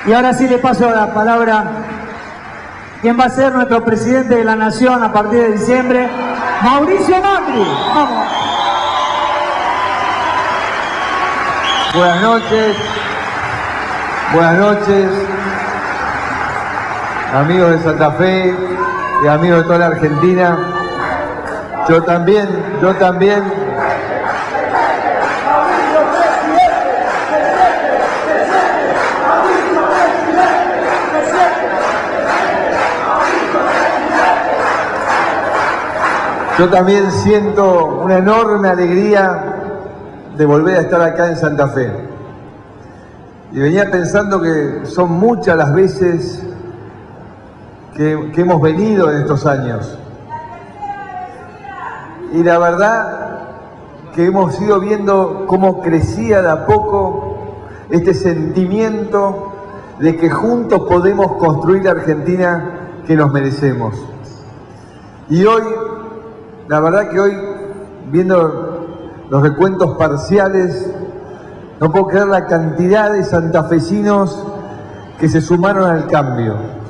Y ahora sí le paso la palabra a quien va a ser nuestro presidente de la Nación a partir de diciembre, Mauricio Macri. Vamos. Buenas noches, amigos de Santa Fe y amigos de toda la Argentina. Yo también. Yo también siento una enorme alegría de volver a estar acá en Santa Fe. Y venía pensando que son muchas las veces que hemos venido en estos años. Y la verdad que hemos ido viendo cómo crecía de a poco este sentimiento de que juntos podemos construir la Argentina que nos merecemos. Y hoy, la verdad que hoy, viendo los recuentos parciales, no puedo creer la cantidad de santafesinos que se sumaron al cambio.